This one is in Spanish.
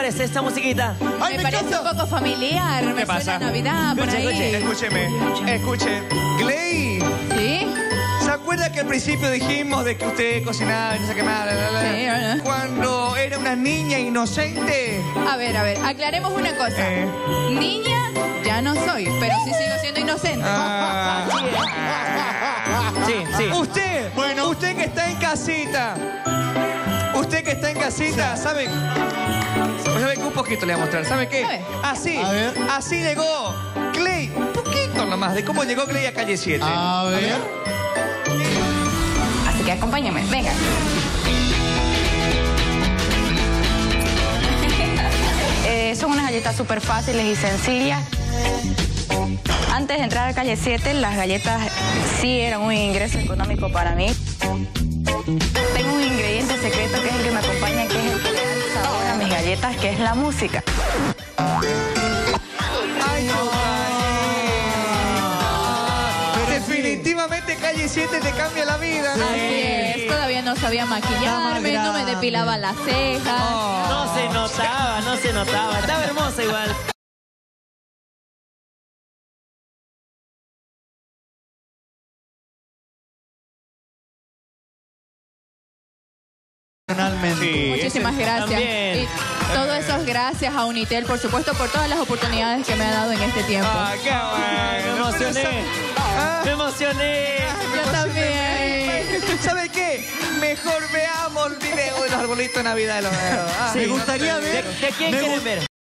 parece esta musiquita? Me parece un poco familiar. Me suena a Navidad por ahí. Escuche. Gley. ¿Sí? ¿Se acuerda que al principio dijimos de que usted cocinaba y no sé qué más? Sí, ¿verdad? Cuando era una niña inocente. A ver, aclaremos una cosa. Niña ya no soy, pero sí sigo siendo inocente. Sí. Usted que está en casita. Usted que está en casita, ¿sabe? ¿Sabe qué? Un poquito le voy a mostrar. ¿Sabe qué? Así llegó Gley. Un poquito nomás de cómo llegó Gley a Calle 7. A ver. Así que acompáñame, venga. Son unas galletas súper fáciles y sencillas. Antes de entrar a Calle 7, las galletas sí eran un ingreso económico para mí. Tengo un ingrediente secreto que es el que me acompaña, que es el que le da el sabor a mis galletas, que es la música. Ay, no. Definitivamente Calle 7 te cambia la vida. Así es, todavía no sabía maquillarme, no me depilaba las cejas. No se notaba. Estaba hermosa igual. Muchísimas gracias. También. Y todo eso es gracias a Unitel, por supuesto, por todas las oportunidades que me ha dado en este tiempo. Qué bueno. Me emocioné. Yo también. ¿Sabe qué? Mejor veamos el video de los arbolitos de Navidad de los dedos. Me gustaría ver. ¿De quién quieren ver?